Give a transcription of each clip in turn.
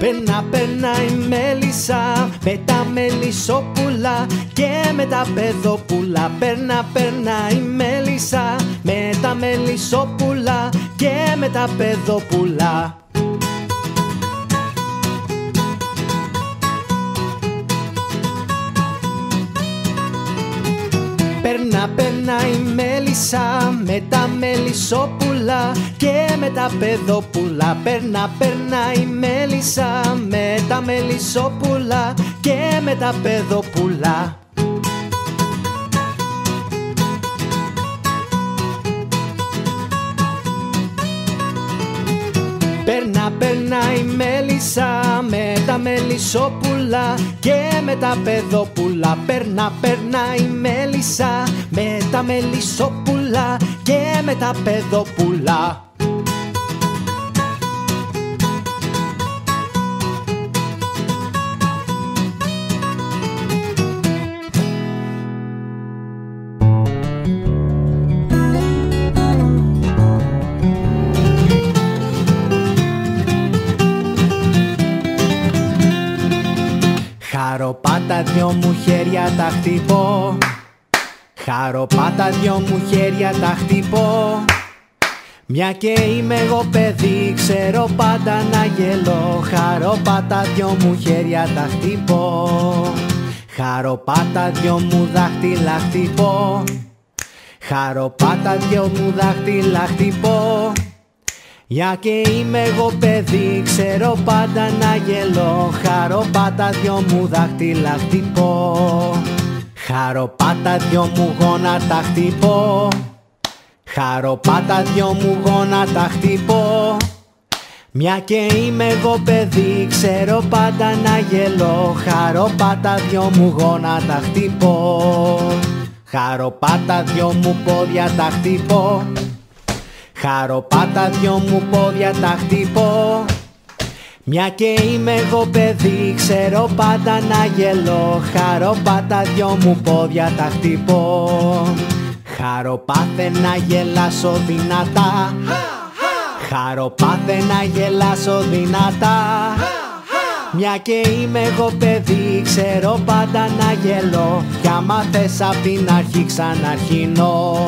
Περνά η μέλισσα με τα μελισσόπουλα και με τα παιδόπουλα. Περνά η μέλισσα με τα μελισσόπουλα και με τα παιδόπουλα. Περνά η μέλισσα με τα μελισσόπουλα και με τα παιδόπουλα. Περνά η μέλισσα με τα μελισσόπουλα και με τα παιδόπουλα. Περνά η μέλισσα με τα μελισσόπουλα και με τα παιδόπουλα. Περνά η μέλισσα με τα μελισσόπουλα και με τα παιδόπουλα. Χαροπάτα δυο μου χέρια τα χτυπώ, χαροπάτα δυο μου χέρια τα χτυπώ. Μια και είμαι εγώ παιδί, ξέρω πάντα να γελώ. Χαροπάτα δυο μου χέρια τα χτυπώ, χαροπάτα δυο μου δάχτυλα χτυπώ, χαροπάτα δυο μου δάχτυλα χτυπώ. Για και είμαι εγώ παιδί, ξέρω πάντα να γελώ. Χαροπάτα δυο μου δάχτυλα χτυπώ, χαροπάτα δυο μου γόνατα χτυπώ, χαροπάτα δυο μου γόνατα χτυπώ. Μια και είμαι εγώ παιδί, ξέρω πάντα να γελώ. Χαροπάτα δυο μου γόνατα χτυπώ, χαροπάτα δυο μου πόδια τα χτυπώ, χαροπάτα δυο μου πόδια τα χτυπώ. Μια και είμαι εγώ παιδί, ξέρω πάντα να γελώ. Χαροπάτα δυο μου πόδια τα χτυπώ. Χαροπάθε να γελάσω δυνατά, χαροπάθε να γελάσω δυνατά. Μια και είμαι εγώ παιδί, ξέρω πάντα να γελώ. Κι άμα θες απ' την αρχή ξαναρχινώ.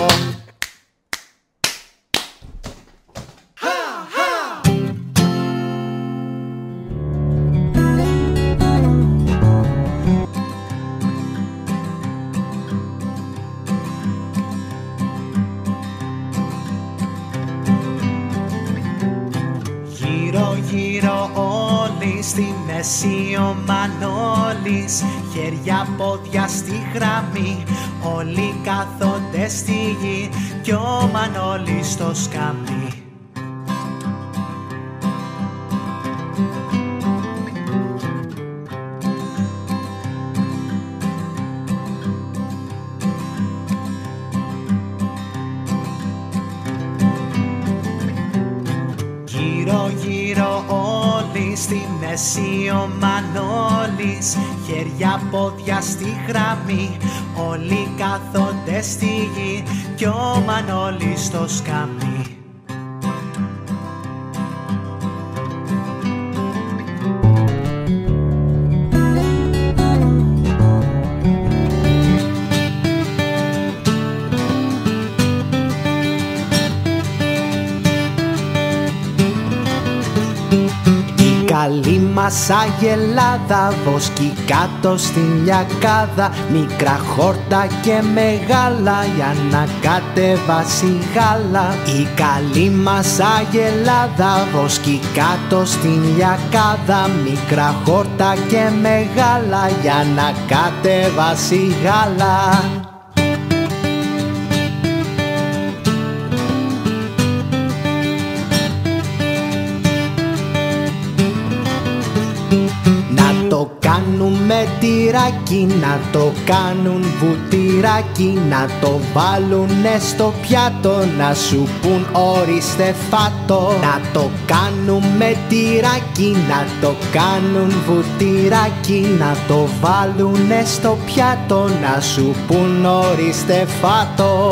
Γύρω όλοι στη μέση ο Μανώλης, χέρια πόδια στη γραμμή, όλοι κάθονται στη γη κι ο Μανώλης στο σκαμνί. Γύρω όλοι στη μέση ο Μανώλης, χέρια πόδια στη γραμμή, όλοι κάθονται στη γη κι ο Μανώλης στο σκαμνί. Καλή μας Αγελάδα βοσκεί κάτω στην λιακάδα, μικρά χόρτα και μεγάλα για να κατεβάσει γάλα. Η καλή μας Αγελάδα βοσκεί κάτω στην λιακάδα, μικρά χόρτα και μεγάλα για να κατεβάσει γάλα. Το κάνουμε τυράκι, να το κάνουν βουτυράκι, να το βάλουνε στο πιάτο, να σου πουν ορίστε φάτο. Να το κάνουμε τυράκι, να το κάνουν βουτυράκι, να το βάλουνε στο πιάτο, να σου πουν ορίστε φάτο.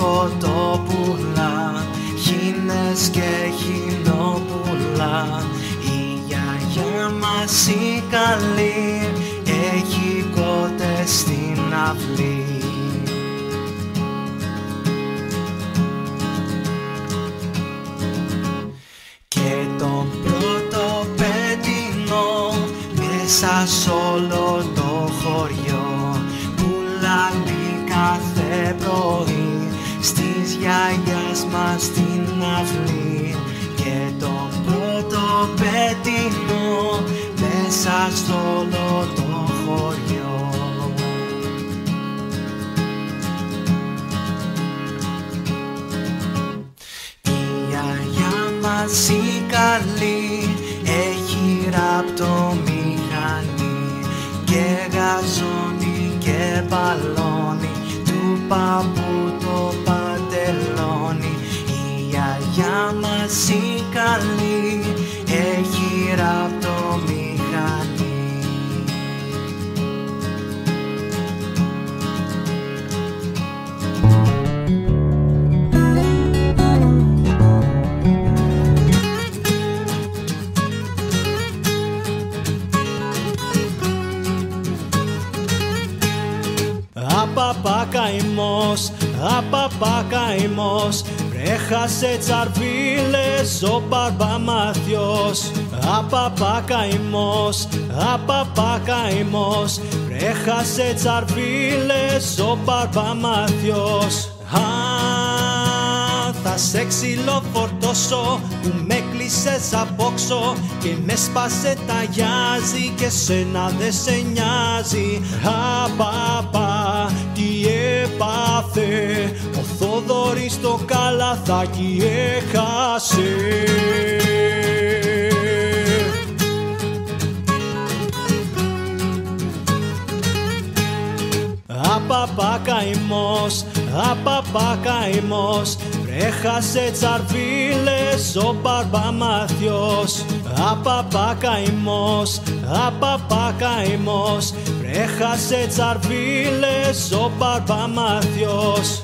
κοτόπουλα, χήνες και χινόπουλα. Η γιαγιά μας η καλή έχει κότες στην αυλή. Και τον πρώτο πέτεινο μέσα σ' όλο το χωριό πουλάει κάθε πρωί στις γιαγιάς μας την αυλή. Και τον πρώτο πέτεινο μέσα σ' όλο το χωριό. Η γιαγιά μας η καλή έχει ραπτομηχανή και γαζώνει και μπαλώνει του παππού το παντελόνι. Η γιαγιά μας η καλή έχει ραπτομηχανή. Απαπα καημός, απαπα καημός, βρέχασε τσαρβίλες ο Μπαρμπαμάθιος. Απαπα καημός, απαπα καημός, βρέχασε τσαρβίλες ο Μπαρμπαμάθιος. Θα σε ξυλοφορτώσω που με κλείσες απόξω και με σπάσε τα γιάζι και σένα δε σε νοιάζει. Απαπα, τι έπαθε, ο Θόδωρης το καλαθάκι έχασε. Απαπα καημός, απαπα καημός, βρέχασε τσαρβίλες ο Μπαρμπαμάθιος. Απαπα καημός, απαπα καημός, βρέχασε τσαρβίλες ο Μπαρμπαμάθιος.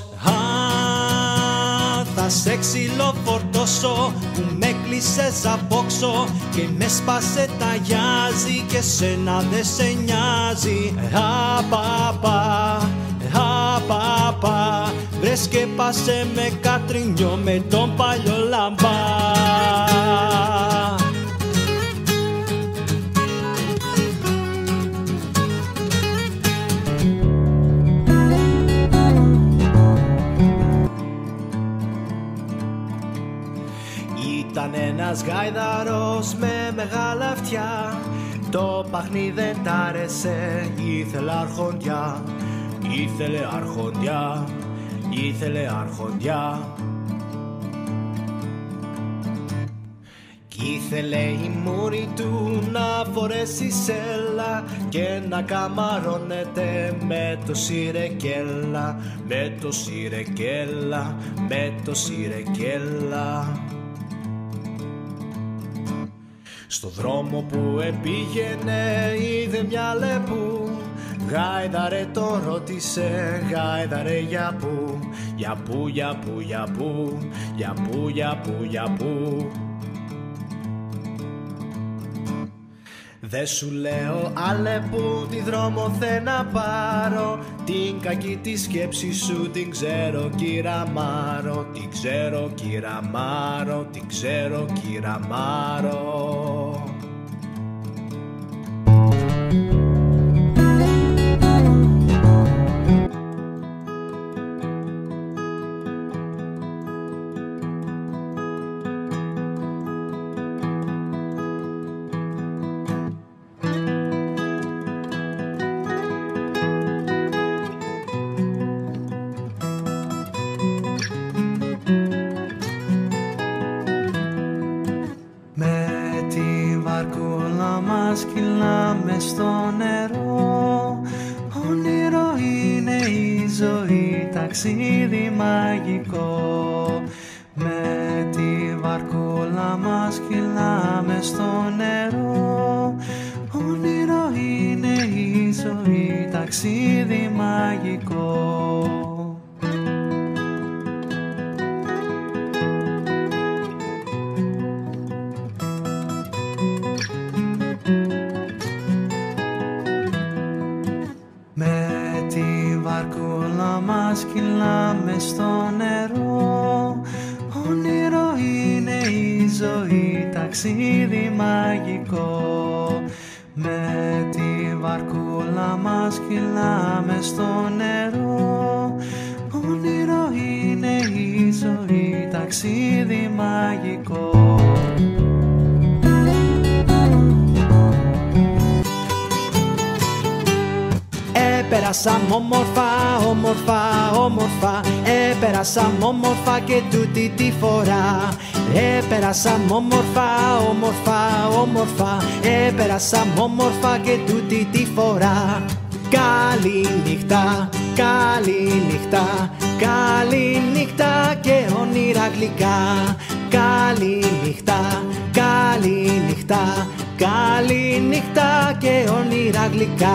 Θα σε ξυλοφορτώσω που με κλείσες απόξω και με σπάσε τα γιάζι και σένα δε σε νοιάζει. Απαπα, απαπα, βρες και πάσε με κατρινιό με τον παλιό λαμπά. Ήταν ένας γάιδαρος με μεγάλα αυτιά, το παχνί δεν τ' άρεσε, ήθελε αρχοντιά. Ήθελε αρχοντιά, ήθελε αρχοντιά. Κι ήθελε η μούρη του να φορέσει σέλα και να καμαρώνεται με το σιρεκέλα, με το σιρεκέλα, με το σιρεκέλα. Στο δρόμο που επήγαινε είδε μια λεπού, γάιδαρε το ρώτησε, γάιδαρε για πού, για πού, για πού, για πού, για πού, για πού, για πού. Δε σου λέω Αλεπού τι δρόμο θε να πάρω, την κακή τη σκέψη σου την ξέρω κύρα Μάρο, την ξέρω κύρα Μάρο, την ξέρω κύρα Μάρο. Κυλάμε στο νερό, όνειρο είναι η ζωή, ταξίδι μαγικό. Με τη βαρκούλα μας κυλάμε στο νερό, όνειρο είναι η ζωή, ταξίδι μαγικό. μες στο νερό. Όνειρο είναι η ζωή, ταξίδι μαγικό. Με τη βαρκούλα μας κυλάμε στο νερό. Όνειρο είναι η ζωή, ταξίδι μαγικό. Πέρασα όμορφα, όμορφα, όμορφα. Πέρασα όμορφα και τούτη τη φορά. Πέρασα όμορφα, όμορφα, όμορφα. Πέρασα όμορφα και τούτη τη φορά. Καλή νύχτα, καλή νύχτα, καλή νύχτα και όνειρα γλυκά. Καλή νύχτα, καλή νύχτα, καλή νύχτα και όνειρα γλυκά.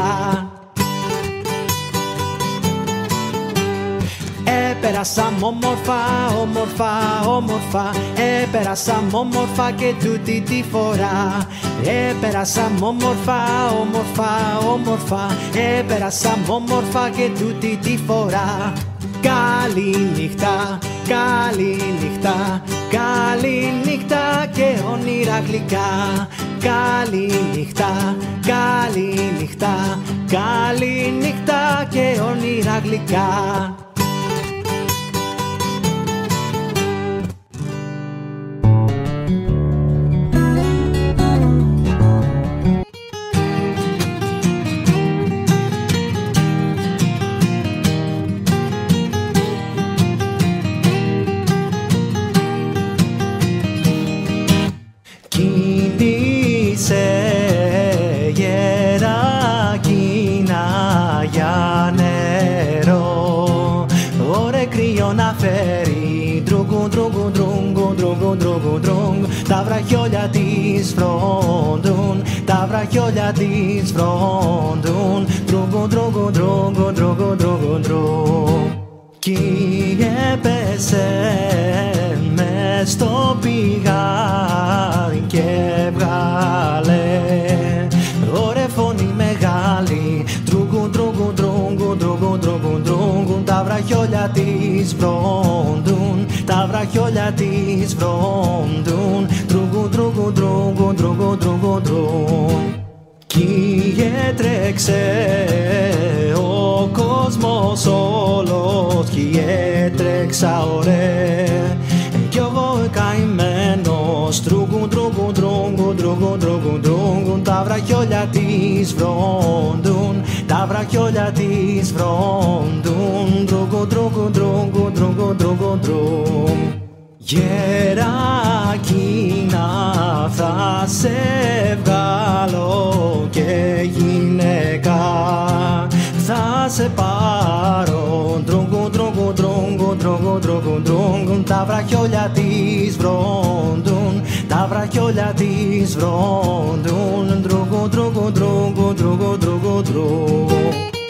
Πέρασα όμορφα, όμορφα, όμορφα. Πέρασα όμορφα και τούτη τη φορά. Πέρασα όμορφα, όμορφα, όμορφα. Πέρασα όμορφα και τούτη τη φορά. Καλή νύχτα, καλή νύχτα, καλή νύχτα και όνειρα γλυκά. Καλή νύχτα, καλή νύχτα, καλή νύχτα και όνειρα γλυκά. Κίνησε γερακίνα για νερό. Ωρε κρύο να φέρει. Ντρούγκου, ντρούγκου, ντρούγκου, ντρούγκου, ντρούγκου, ντρούγκου. Τα βραχιόλια της φρόντουν. Τα βραχιόλια της φρόντουν. Ντρούγκου, ντρούγκου, ντρούγκου, ντρούγκου, ντρούγκου, ντρούγκου. Κι έπεσε μες στο πηγάρι και βγάλε ωραία φωνή μεγάλη. Τρούγκουν, τρούγκουν, τρούγκουν, τρούγκουν, τρούγκουν, τρούγκουν. Τα βραχιόλια της βρόντουν. Τα βραχιόλια της βρόντουν. Τρούγκουν, τρούγκουν, τρούγκουν, τρούγκουν, τρούγκουν, τρούγκουν. Κι έτρεξε ο κόσμος όλος. Κι έτρεξα ωραία κι εγώ καημένος. Τρούγκουν, τρούγκουν, τρούγκουν, τρούγκουν, τρούγκουν, τρούγκουν. Τα βραχιόλια της βρόντουν. Τα βραχιόλια της βρόντουν. Τρούγκουν, τρούγκουν, τρούγκουν, τρούγκουν, τρούγκουν, τρούγκουν. Γερακίνα θα σε βγάλω και γυναίκα θα σε πάρω. Τρούγκουν, τρούγκουν, τρούγκουν, τρούγκουν, τρούγκουν, τρούγκουν. Τα βραχιόλια της βρόντουν. Τα βραχιόλια της βρόντουν. Τρούγκουν, τρούγκουν, τρούγκουν, τρούγκουν, τρούγκουν, τρούγκουν.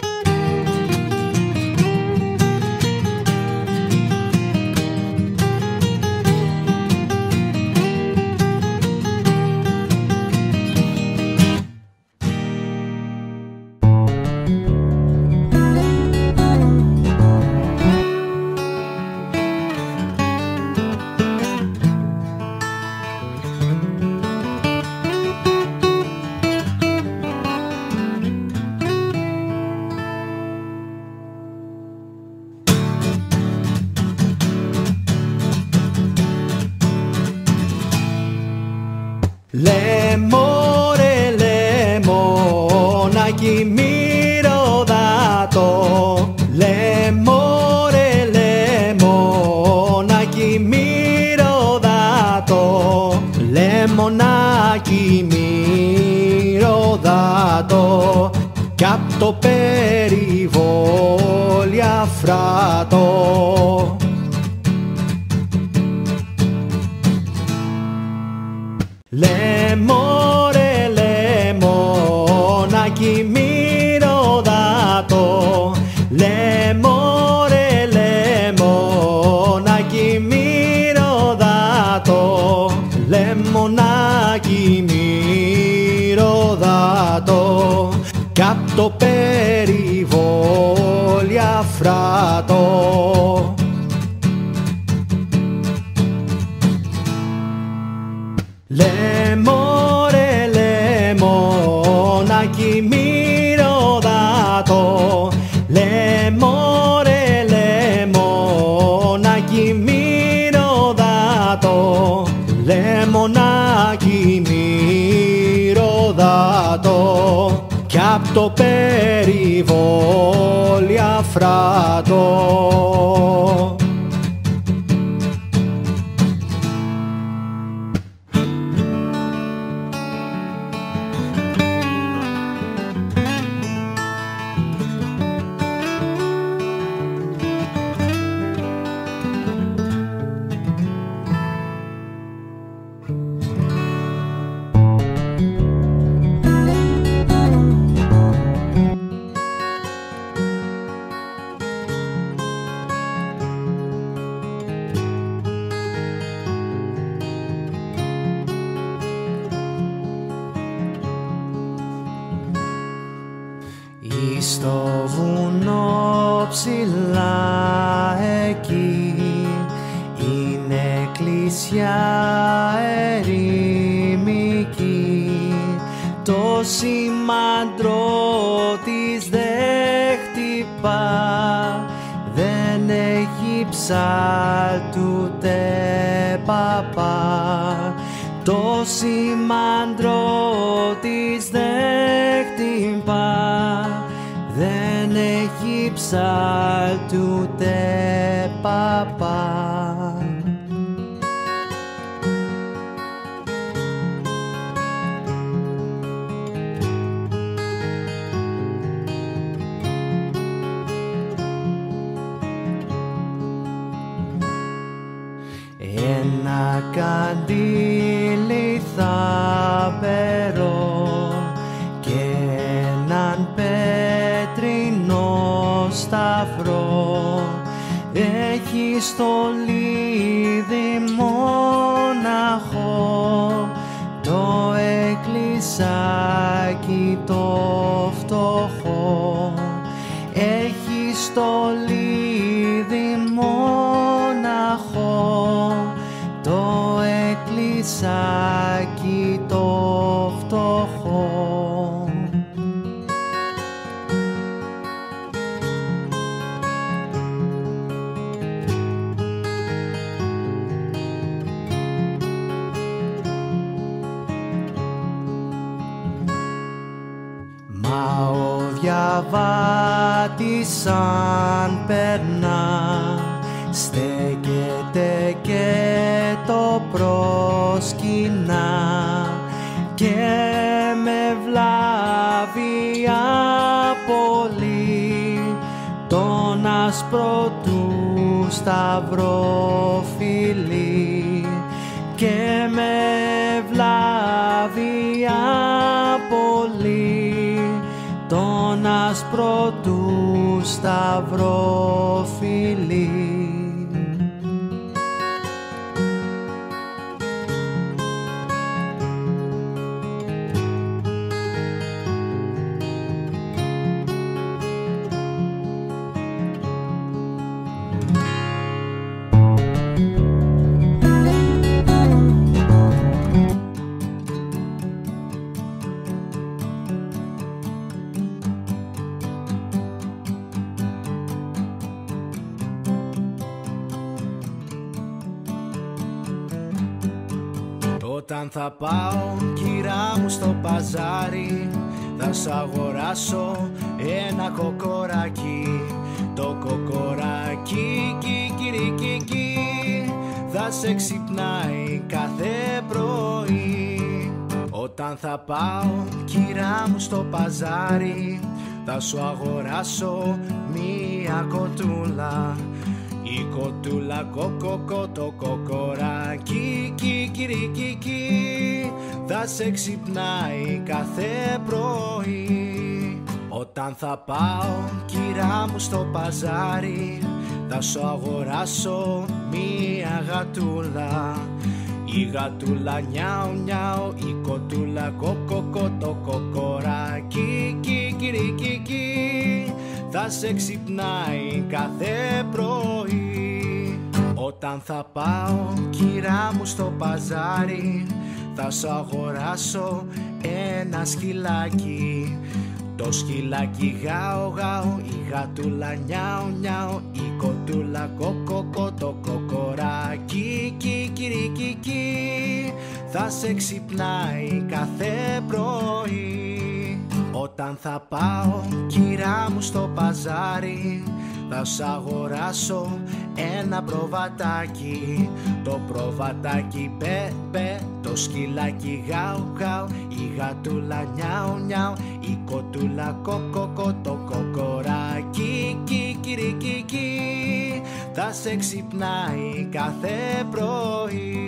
Λεμόρε λεμόνακι μυρωδάτο. Λεμόρε λεμόνακι μυρωδάτο. Λεμονάκι μυρωδάτο. Κι απ' το περιβόλι αφράτο. Λεμόρε λεμόνακι μυρωδάτο. Λεμόρε λεμόνακι μυρωδάτο. Λεμονάκι μυρωδάτο. Κι απ' το περιβόλι αφράτο. μωρέ λεμονάκι μυρωδάτο, μωρέ λεμονάκι μυρωδάτο, λεμονάκι μυρωδάτο, κι απ' το περιβόλι αφράτο. Στο βουνό ψηλά εκεί είναι εκκλησιά ερημική, το σήμαντρο της δεν χτυπά, δεν έχει ψάλτου ούτε παπά, το σήμαντρο της δεν χτυπά, δεν έχει ψάλτου ούτε παπά. Ένα καντήλι θα περώ και έναν πέτρινο σταυρό, έχει στολίδι μοναχό, το εκκλησάκι το φτωχό, έχει στολίδι μοναχό, το εκκλησάκι το φτωχό. Μα ο διαβάτης σαν περνά, στέκεται και το προσκυνά και με βλάβει πολύ τον άσπρο του σταυροφυλί, και με βλάβει πολύ τον άσπρο του σταυροφυλί. Όταν θα πάω κυρά μου στο παζάρι, θα σ' αγοράσω ένα κοκοράκι. Το κοκοράκι κικυρικικι θα σε ξυπνάει κάθε πρωί. Όταν θα πάω κυρά μου στο παζάρι, θα σου αγοράσω μία κοτούλα. Η κοτούλα κοκοκο, το κοκοράκι κικυρικικι θα σε ξυπνάει κάθε πρωί. Όταν θα πάω κυρά μου στο παζάρι, θα σου αγοράσω μία γατούλα. Η γατούλα νιάου νιάου, η κοτούλα κοκοκο, το κοκοράκι κικυρικικι θα σε ξυπνάει κάθε πρωί. Όταν θα πάω κυρά μου στο παζάρι, θα σου αγοράσω ένα σκυλάκι. Το σκυλάκι γάω γάω, η γατούλα νιάω νιάω, η κοτούλα κοκοκο, το κοκοράκι κικυρικικι, θα σε ξυπνάει κάθε πρωί. Όταν θα πάω κυρά μου στο παζάρι, θα σ' αγοράσω ένα προβατάκι. Το προβατάκι πε πε, το σκυλάκι γάου γάου, η γατούλα νιάου νιάου, η κοτούλα κοκοκο, το κοκοράκι κικυρικικι, θα σε ξυπνάει κάθε πρωί.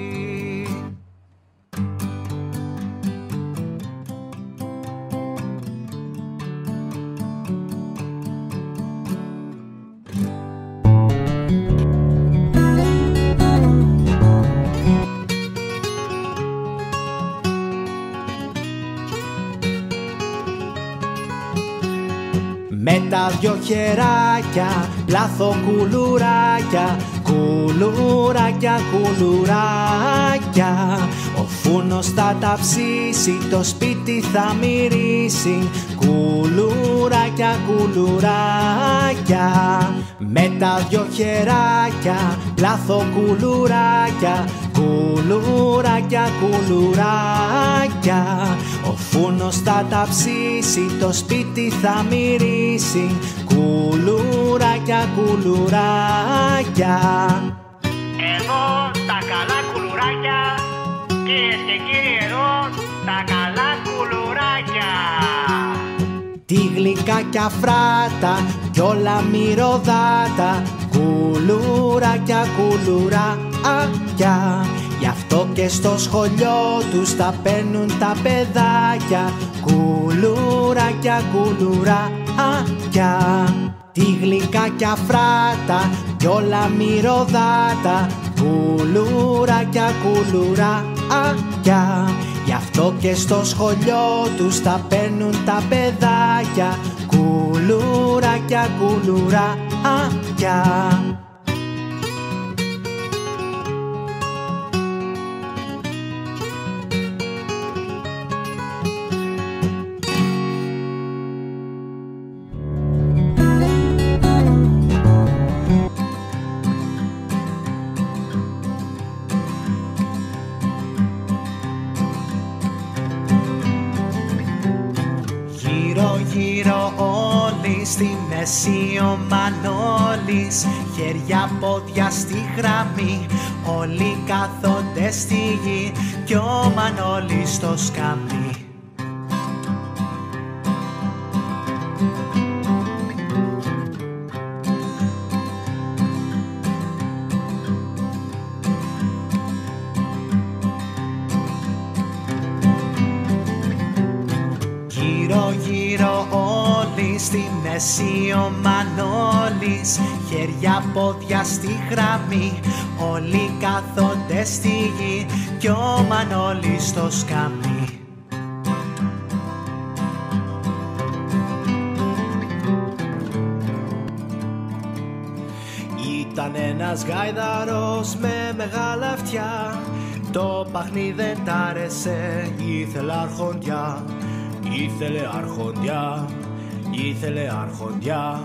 Με τα δυο χεράκια πλάθω κουλουράκια, κουλουράκια, κουλουράκια. Ο φούνος θα τα ψήσει, το σπίτι θα μυρίσει, κουλουράκια, κουλουράκια. Με τα δυο χεράκια πλάθω κουλουράκια, κουλουράκια, κουλουράκια. Ο φούνος θα τα ψήσει, το σπίτι θα μυρίσει, κουλουράκια, κουλουράκια. Εδώ τα καλά κουλουράκια, κυρίες και κύριοι, εδώ τα καλά κουλουράκια. Τι γλυκάκια φράτα κι όλα μυρωδάτα, κουλουράκια, κουλουράκια. Γι' αυτό και στο σχολείο τους τα παίρνουν τα παιδάκια, κουλουράκια, κουλουράκια. Τι γλυκάκια φράτα κι όλα μυρωδάτα, κουλουράκια, κουλουράκια. Γι' αυτό και στο σχολείο τους τα παίρνουν τα παιδάκια, κουλουράκια, κουλουράκια. Γύρω όλοι στη μέση ο Μανώλης, χέρια πόδια στη γραμμή, όλοι κάθονται στη γη κι ο Μανώλης στο σκαμνί. Γύρω όλοι στη μέση ο Μανώλης, χέρια πόδια στη γραμμή, όλοι κάθονται στη γη κι ο Μανώλης στο σκαμνί. Ήταν ένας γάιδαρος με μεγάλα αυτιά, το παχνί δεν τ' άρεσε, ήθελε αρχοντιά. Ήθελε αρχοντιά, ήθελε αρχοντιά.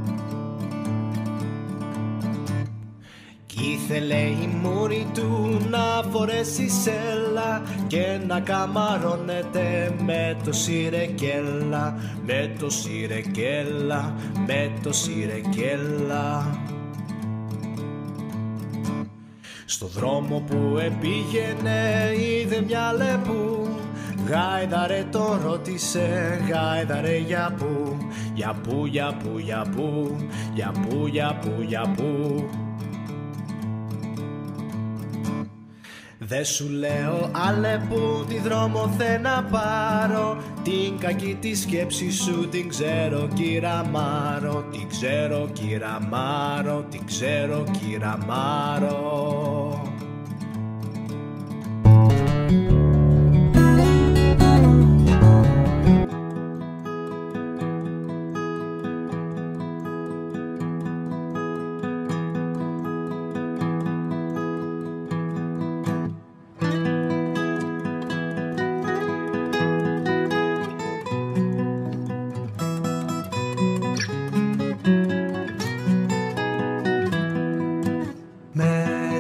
Κι ήθελε η μούρη του να φορέσει σέλα και να καμαρώνεται με το σιρεκέλα, με το σιρεκέλα, με το σιρεκέλα. Στο δρόμο που επήγαινε είδε μια λεπού, γάιδαρε το ρώτησε, γάιδαρε για πού, για πού, για πού, για πού, για πού, για πού, για πού. Δε σου λέω Αλεπού τι δρόμο θε να πάρω, την κακή τη σκέψη σου την ξέρω κύρα Μάρο, την ξέρω κύρα Μάρο, την ξέρω κύρα Μάρο.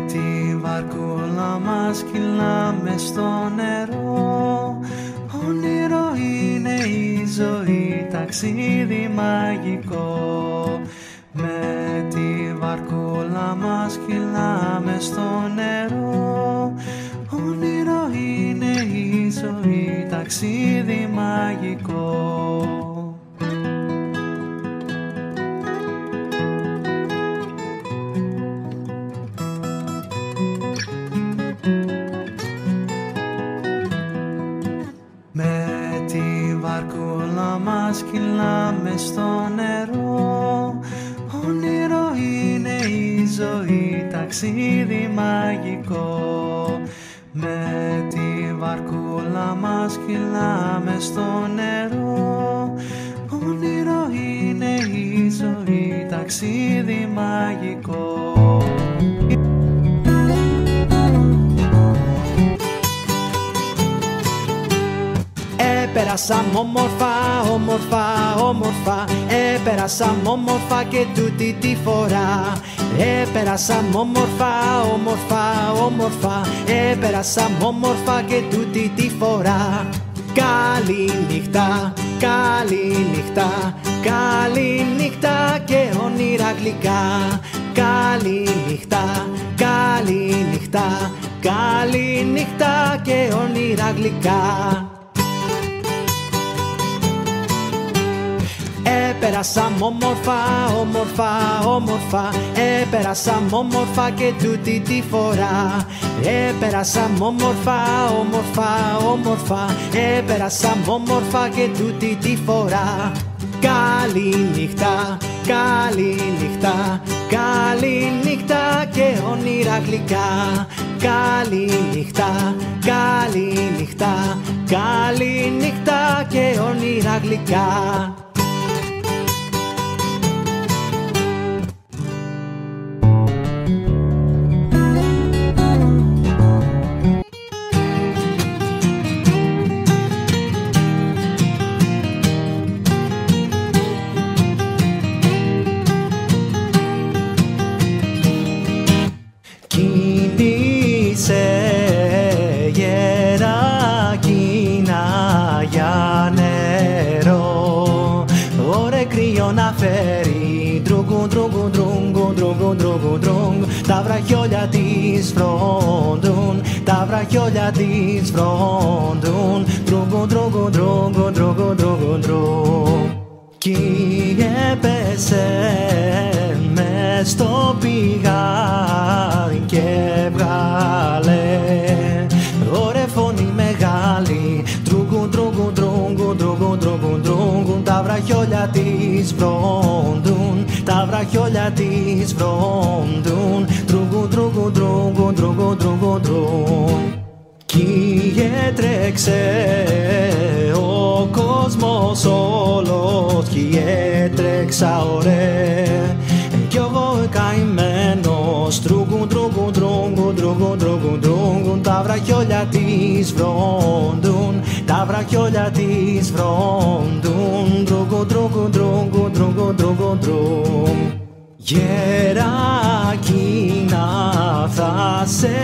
τη βαρκούλα μας κυλάμε στο νερό. Όνειρο είναι η ζωή, ταξίδι μαγικό. Με τη βαρκούλα μας κυλάμε στο νερό. Όνειρο είναι η ζωή, ταξίδι μαγικό. Με τη βαρκούλα μας κυλάμε στο νερό. Όνειρο είναι η ζωή, ταξίδι μαγικό. Με τη βαρκούλα μας κυλάμε στο νερό. Όνειρο είναι η ζωή, ταξίδι μαγικό. Πέρασαμε όμορφα, όμορφα, όμορφα. Πέρασαμε όμορφα και τούτη τη φορά. Πέρασαμε όμορφα, όμορφα, όμορφα. Πέρασαμε όμορφα και τούτη τη φορά. Καλή νύχτα, καλή νύχτα, καλή νύχτα και όνειρα γλυκά. Καλή νύχτα, καλή νύχτα, καλή νύχτα και όνειρα γλυκά. Πέρασαμε όμορφα, όμορφα, όμορφα. Πέρασαμε όμορφα και τούτη τη φορά. Πέρασαμε όμορφα, όμορφα, όμορφα. Πέρασαμε όμορφα και τούτη τη φορά. Καλή νύχτα, καλή νύχτα, καλή νύχτα και όνειρα γλυκά. Καλή νύχτα, καλή νύχτα, καλή νύχτα και όνειρα γλυκά. Κίνησε γερακίνα για νερό. Ωρε κρύο να φέρει. Ντρούγκου, ντρούγκου, ντρούγκου, ντρούγκου, ντρούγκου, ντρούγκου. Τα βραχιόλια της βρόντουν. Τα βραχιόλια της βρόντουν. Ντρούγκου, ντρούγκου, ντρούγκου, ντρούγκου, ντρούγκου, ντρούγκου. Κι έπεσε μες στο πηγάδι και βγάλε ωραία φωνή μεγάλη. Τρούγκουν, τρούγκουν, τρούγκουν, τρούγκουν, τρούγκουν, τρούγκουν. Τα βραχιόλια της βρόντουν. Τα βραχιόλια της βρόντουν. Τρούγκουν, τρούγκουν, τρούγκουν, τρούγκουν, τρούγκουν, τρούγκουν. Κι έτρεξε ο κόσμος όλος. Κι έτρεξα ωραία κι εγώ καημένος. Τρούγκουν, τρούγκουν, τρούγκουν, τρούγκουν, τρούγκουν, τρούγκουν. Τα βραχιόλια της βρόντουν. Τα βραχιόλια της βρόντουν. Τρούγκουν, τρούγκουν, τρούγκουν, τρούγκουν, τρούγκουν, τρούγκουν. Γερακίνα θα σε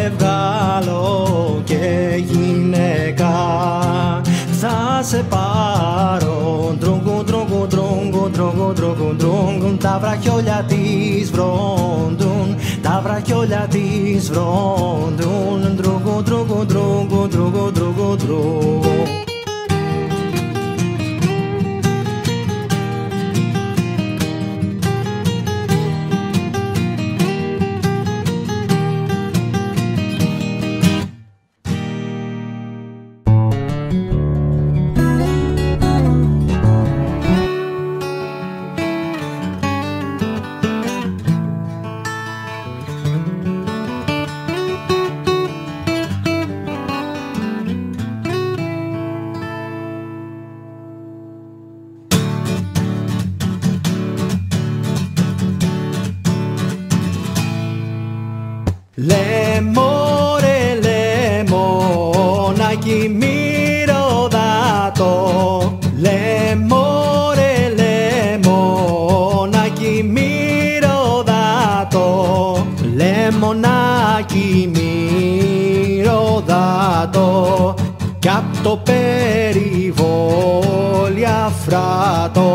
βγάλω και γυναίκα θα σε πάρω. Τρούγκουν, τρούγκουν, τρούγκουν, τρούγκουν, τρούγκουν, τρούγκουν. Τα βραχιόλια της βρόντουν. Τα βραχιόλια της βρόντουν. Τρούγκουν, τρούγκουν, τρούγκουν, τρούγκουν, τρούγκουν, τρούγκουν. Λεμόρε λεμόνακι μυρωδάτο. Λεμόρε λεμόνακι μυρωδάτο. Λεμονάκι λεμονάκι μυρωδάτο κι απ' το περιβόλι αφράτο.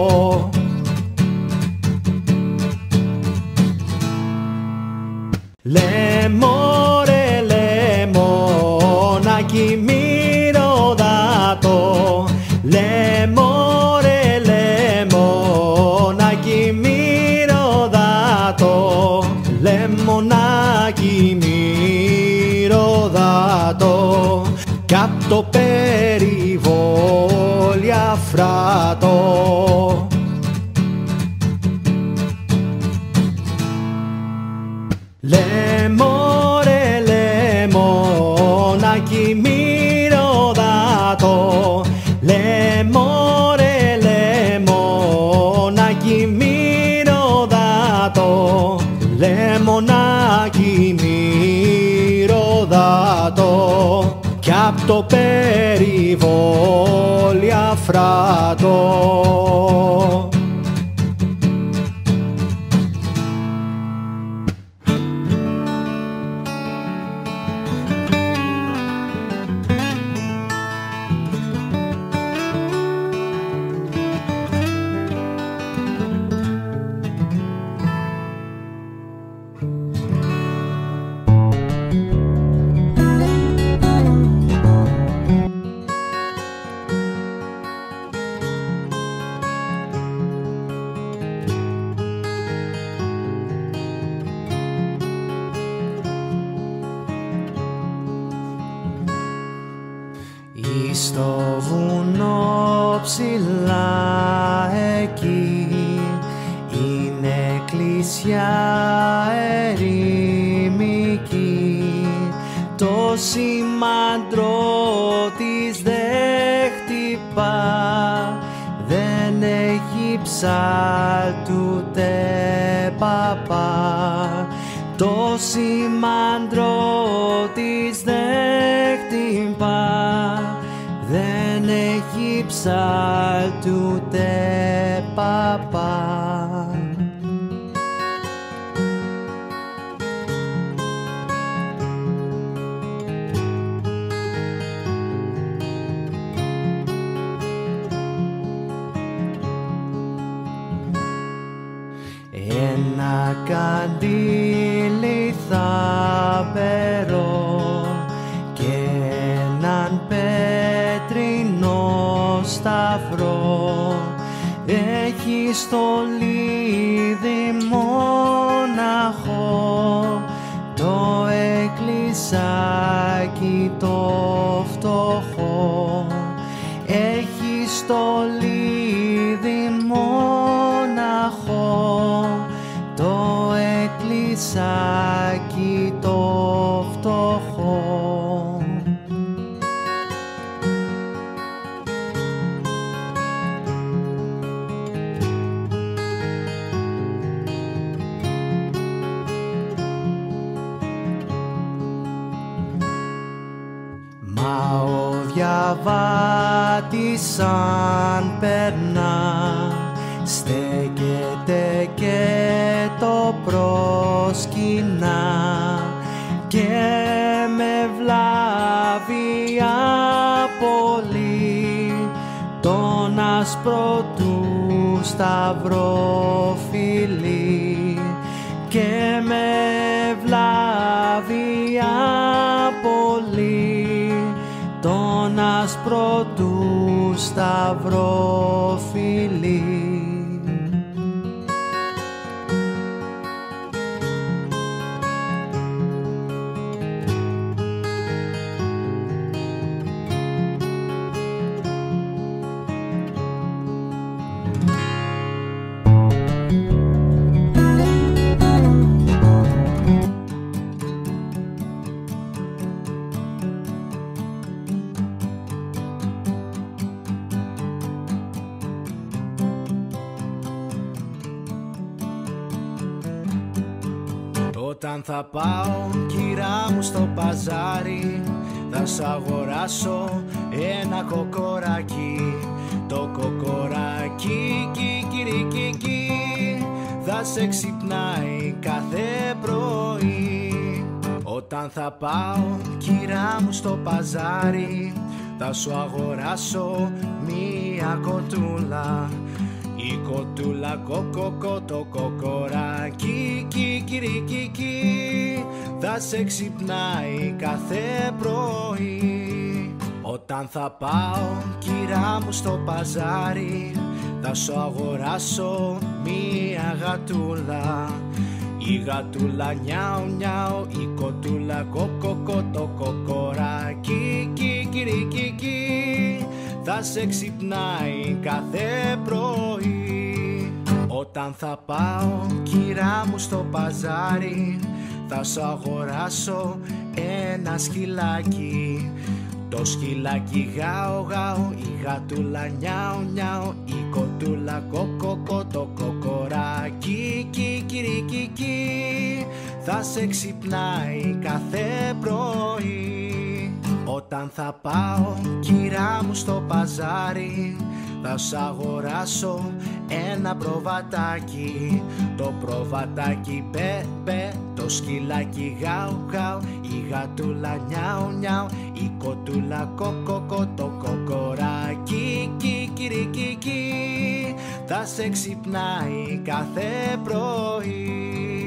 Λεμόρε λεμονάκι μυρωδάτο, λεμόρε λεμονάκι μυρωδάτο, λεμονάκι μυρωδάτο κι απ' το περιβόλι αφράτο. Λεμόρε λεμονάκι μυρωδάτο, λεμόρε λεμονάκι μυρωδάτο, λεμονάκι μυρωδάτο κι απ' το περιβόλι αφράτο. Στο βουνό ψηλά εκεί είναι εκκλησιά ερημική, το σήμαντρο της δεν χτυπά, δεν έχει ψάλτου ούτε παπά, το σήμαντρο της δεν χτυπά, δεν έχει ψάλτου ούτε παπά. Ένα καντήλι θα περώ και έναν πέτρινο σταυρό, έχει στολίδι μοναχό, το εκκλησάκι το φτωχό, έχει στολίδι μοναχό, το εκκλησάκι το φτωχό. Μα ο διαβάτης σαν περνά, στέκεται και το προσκυνά και με βλάβει πολύ τον άσπρο του σταυροφυλί, και με βλάβει πολύ τον άσπρο του σταυροφυλί. Όταν θα πάω κυρά μου στο παζάρι, θα σ' αγοράσω ένα κοκοράκι. Το κοκοράκι κικυρικικι θα σε ξυπνάει κάθε πρωί. Όταν θα πάω κυρά μου στο παζάρι, θα σου αγοράσω μία κοτούλα. Η κοτούλα κοκοκο το κοκοράκι, κικυρικικι, θα σε ξυπνάει κάθε πρωί. Όταν θα πάω κυρά μου στο παζάρι, θα σου αγοράσω μία γατούλα. Η γατούλα νιάου νιάου, η κοτούλα κοκοκο το κοκοράκι, κικυρικικι, θα σε ξυπνάει κάθε πρωί. Όταν θα πάω κυρά μου στο παζάρι, θα σου αγοράσω ένα σκυλάκι. Το σκυλάκι γάω γάω, η γατούλα νιάου νιάου, η κοτούλα κοκοκο το κοκοράκι, κικυρικικι, θα σε ξυπνάει κάθε πρωί. Όταν θα πάω κυρά μου στο παζάρι, θα σου αγοράσω ένα προβατάκι. Το προβατάκι πε πε, το σκυλάκι γάου γάου, η γατούλα νιάου νιάου, η κοτούλα κοκοκο το κοκοράκι, κικυρικικι, θα σε ξυπνάει κάθε πρωί.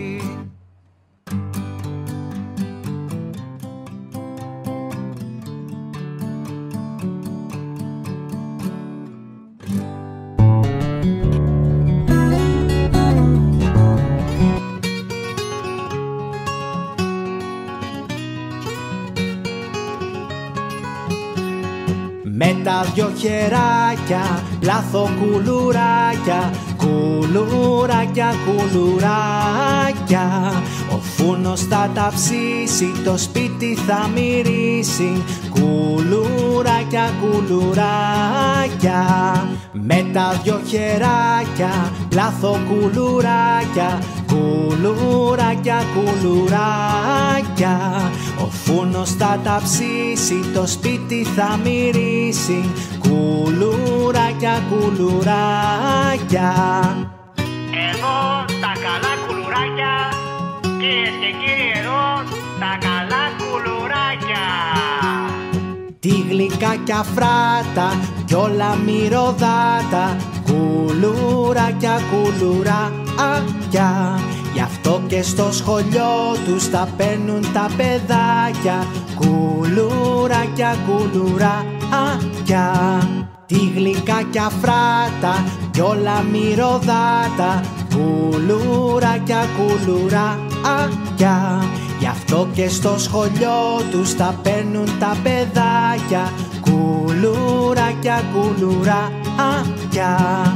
Με τα δυο χεράκια πλάθω κουλουράκια, κουλουράκια, κουλουράκια. Ο φούνος θα τα ψήσει, το σπίτι θα μυρίσει, κουλουράκια, κουλουράκια. Με τα δυο χεράκια πλάθω κουλουράκια, κουλουράκια, κουλουράκια. Ο φούνος θα τα ψήσει, το σπίτι θα μυρίσει, κουλουράκια, κουλουράκια. Εδώ τα καλά κουλουράκια, κυρίες και κύριοι, εδώ τα καλά κουλουράκια. Τι γλυκάκια φράτα κι όλα μυρωδάτα, κουλουράκια, κουλουράκια. Γι' αυτό και στο σχολείο τους τα παίρνουν τα παιδάκια, κουλουράκια, κουλουράκια. Τι γλυκάκια φράτα κι όλα μυρωδάτα, κουλουράκια, κουλουράκια. Γι' αυτό και στο σχολείο τους τα παίρνουν τα παιδάκια, κουλουράκια, κουλουράκια.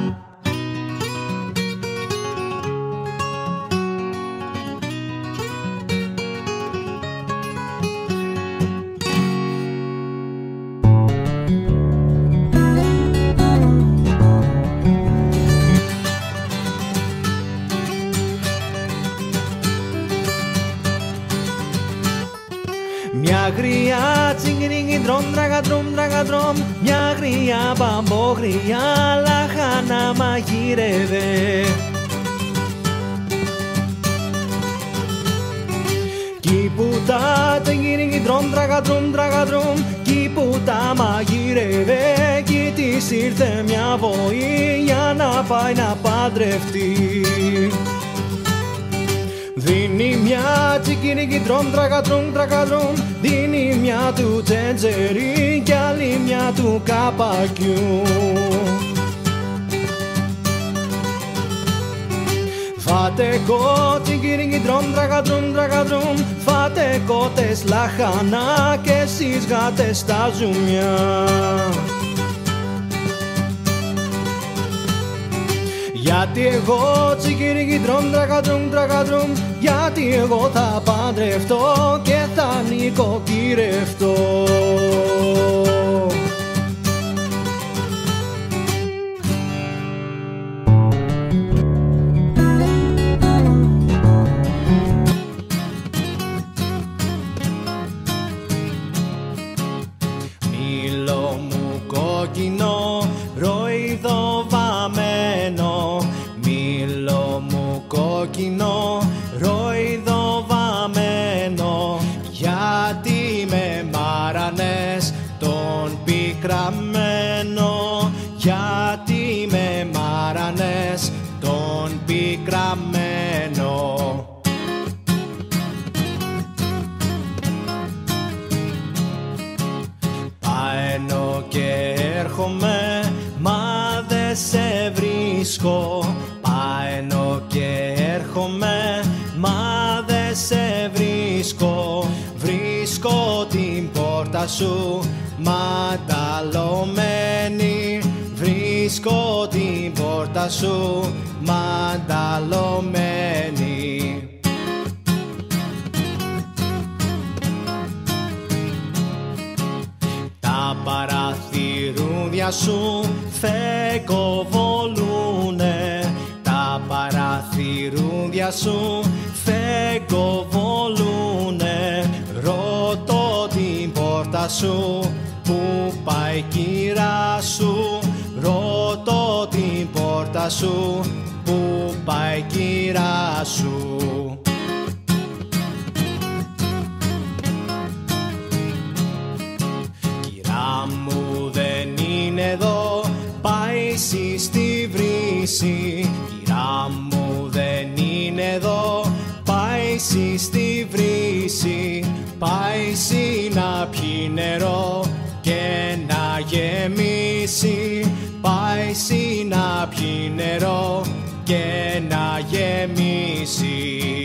Μια γριά τσιγκρίνγκι τρομ τραγατρομ τραγατρομ, μια γριά μπαμπόγρια λαχάνα μαγείρευε. Κι που τα τσιγκρίνγκι τρομ τραγατρομ τραγατρομ, κι που τα μαγείρευε, κι της ήρθε μια βοή για να πάει να παντρευτεί. Δίνει μια τσικίνικη τρομ τραγατρομ τραγατρομ, δίνει μια του τσεντζερί κι άλλη μια του καπακιού. Φάτε κο τσικίνικη τρομ τραγατρομ τραγατρομ, φάτε κότες λαχανά και εσείς γάτες τα ζουμιά. Γιατί εγώ τσικίνικη τρομ τραγατρομ τραγατρομ, γιατί εγώ θα παντρευτώ και θα νοικοκυρευτώ. Μήλο μου κόκκινο ροϊδοβαμένο, μήλο μου κόκκινο ροϊδοβαμένο, πικραμένο, γιατί με μάρανες τον πικραμένο. Πάω και έρχομαι, μα δε σε βρίσκω. Πάω και έρχομαι, μα δε σε βρίσκω. Βρίσκω την πόρτα σου μανταλωμένη. Βρίσκω την πόρτα σου μανταλωμένη. Τα παραθυρούδια σου φεγκοβολούνε. Τα παραθυρούδια σου φεγκοβολούνε. Ρωτώ την πόρτα σου που πάει κύρα σου. Ρωτώ την πόρτα σου που πάει κύρα σου. Κυρά μου δεν είναι εδώ, πάει στη βρύση. Κυρά μου δεν είναι εδώ, πάει στη βρύση. Πάει να πιει νερό και να γεμίσει. Πάει να πιει νερό και να γεμίσει.